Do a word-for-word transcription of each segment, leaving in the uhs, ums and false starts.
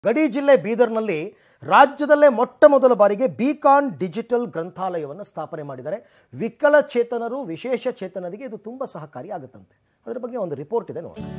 ಗಡಿ ಜಿಲ್ಲೆ ಬೀದರ್ನಲ್ಲಿ ರಾಜ್ಯದಲ್ಲೇ ಮೊಟ್ಟ ಮೊದಲ ಬಾರಿಗೆ ಬಿಕಾನ್ ಡಿಜಿಟಲ್ ಗ್ರಂಥಾಲಯವನ್ನು ಸ್ಥಾಪನೆ ಮಾಡಿದ್ದಾರೆ. ವಿಕಲಚೇತನರು ವಿಶೇಷ ಚೇತನರಿಗೆ ಇದು ತುಂಬಾ ಸಹಕಾರಿ ಆಗುತ್ತಂತೆ. ಅದರ ಬಗ್ಗೆ ಒಂದು ರಿಪೋರ್ಟ್ ಇದೆ ನೋಡಿ.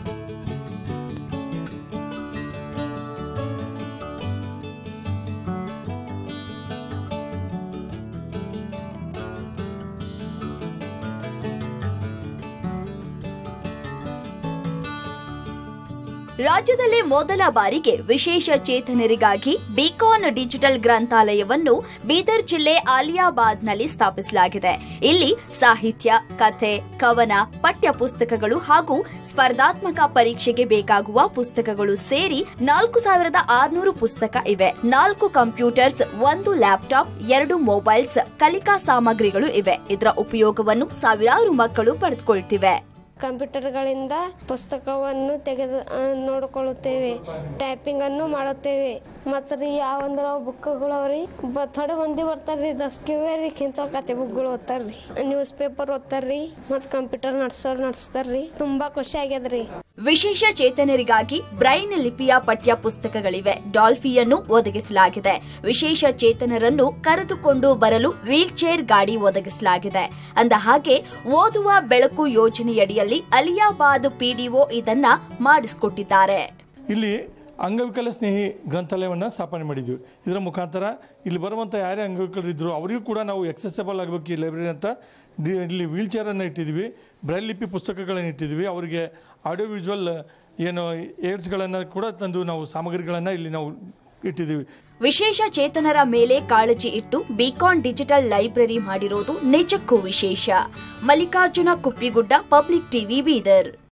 ರಾಜ್ಯದಲ್ಲೇ ಮೊದಲ ಬಾರಿಗೆ ವಿಶೇಷ ಚೇತನರಿಗಾಗಿ ಬಿಕಾನ್ ಡಿಜಿಟಲ್ ಗ್ರಂಥಾಲಯವನ್ನು ಬೀದರ್ ಜಿಲ್ಲೆ ಆಲಿಯಾಬಾದ್ನಲ್ಲಿ ಸ್ಥಾಪಿಸಲಾಗಿದೆ. ಇಲ್ಲಿ ಸಾಹಿತ್ಯ, ಕಥೆ, ಕವನ, ಪಠ್ಯ ಪುಸ್ತಕಗಳು ಹಾಗೂ ಸ್ಪರ್ಧಾತ್ಮಕ ಪರೀಕ್ಷೆಗೆ ಬೇಕಾಗುವ ಪುಸ್ತಕಗಳು ಸೇರಿ ನಾಲ್ಕು ಸಾವಿರದ ಆರುನೂರು ಪುಸ್ತಕ ಇವೆ. ನಾಲ್ಕು ಕಂಪ್ಯೂಟರ್ಸ್, ಒಂದು ಲ್ಯಾಪ್ಟಾಪ್, ಎರಡು ಮೊಬೈಲ್ಸ್, ಕಲಿಕಾ ಸಾಮಗ್ರಿಗಳು ಇವೆ. ಇದರ ಉಪಯೋಗವನ್ನು ಸಾವಿರಾರು ಮಕ್ಕಳು ಪಡೆದುಕೊಳ್ಳುತ್ತಿವೆ. ಕಂಪ್ಯೂಟರ್ಗಳಿಂದ ಪುಸ್ತಕವನ್ನು ತೆಗೆದು ನೋಡಿಕೊಳ್ಳುತ್ತೇವೆ, ಟೈಪಿಂಗ್ ಅನ್ನು ಮಾಡುತ್ತೇವೆ. ಮತ್ತು ರೀ ಯಾವಂದ್ರ ಬುಕ್ಗಳು ಅವ್ರಿ ಥೋಡೆ ಮಂದಿ ಬರ್ತಾರ್ರಿ, ದಸ್ಕಿವೆ ರೀ ಇಂಥ ಕತೆ ಬುಕ್ಗಳು ಓದ್ತಾರ್ರಿ, ನ್ಯೂಸ್ ಪೇಪರ್ ಓದ್ತಾರ್ರಿ, ಮತ್ತು ಕಂಪ್ಯೂಟರ್ ನಡ್ಸೋರು ನಡ್ಸ್ತಾರ್ರಿ. ತುಂಬಾ ಖುಷಿ ಆಗ್ಯದ್ರಿ. ವಿಶೇಷ ಚೇತನರಿಗಾಗಿ ಬ್ರೈನ್ ಲಿಪಿಯ ಪಠ್ಯ ಪುಸ್ತಕಗಳಿವೆ. ಡಾಲ್ಫಿಯನ್ನು ಒದಗಿಸಲಾಗಿದೆ. ವಿಶೇಷ ಚೇತನರನ್ನು ಕರೆದುಕೊಂಡು ಬರಲು ವೀಲ್ ಚೇರ್ ಗಾಡಿ ಒದಗಿಸಲಾಗಿದೆ. ಅಂದ ಹಾಗೆ ಓದುವ ಬೆಳಕು ಯೋಜನೆಯಡಿಯಲ್ಲಿ ಅಲಿಯಾಬಾದ್ ಪಿಡಿಒ ಇದನ್ನ ಮಾಡಿಸಿಕೊಟ್ಟಿದ್ದಾರೆ. ಇಲ್ಲಿ ಅಂಗವಿಕಲ ಸ್ನೇಹಿ ಗ್ರಂಥಾಲಯವನ್ನು ಸ್ಥಾಪನೆ ಮಾಡಿದ್ವಿ. ಇದರ ಮುಖಾಂತರ ಇಲ್ಲಿ ಬರುವಂಥ ಯಾರೇ ಅಂಗವಿಕಲರಿದ್ದರು ಅವರಿಗೂ ಕೂಡ ನಾವು ಎಕ್ಸೆಸಿಬಲ್ ಆಗಬೇಕು ಈ ಲೈಬ್ರರಿ ಅಂತ ಇಲ್ಲಿ ವೀಲ್ ಚೇರನ್ನು ಇಟ್ಟಿದ್ವಿ, ಬ್ರೈಲ್ ಲಿಪಿ ಪುಸ್ತಕಗಳನ್ನು ಇಟ್ಟಿದ್ವಿ. ಅವರಿಗೆ ಆಡಿಯೋ ವಿಜುವಲ್ ಏನು ಏಡ್ಸ್ಗಳನ್ನು ಕೂಡ ತಂದು ನಾವು ಸಾಮಗ್ರಿಗಳನ್ನು ಇಲ್ಲಿ ನಾವು ಇಟ್ಟಿದ್ದೀವಿ. ವಿಶೇಷ ಚೇತನರ ಮೇಲೆ ಕಾಳಜಿ ಇಟ್ಟು ಬಿಕಾನ್ ಡಿಜಿಟಲ್ ಲೈಬ್ರರಿ ಮಾಡಿರೋದು ನಿಜಕ್ಕೂ ವಿಶೇಷ. Mallikarjuna Kuppigudda, public TV, Bidar.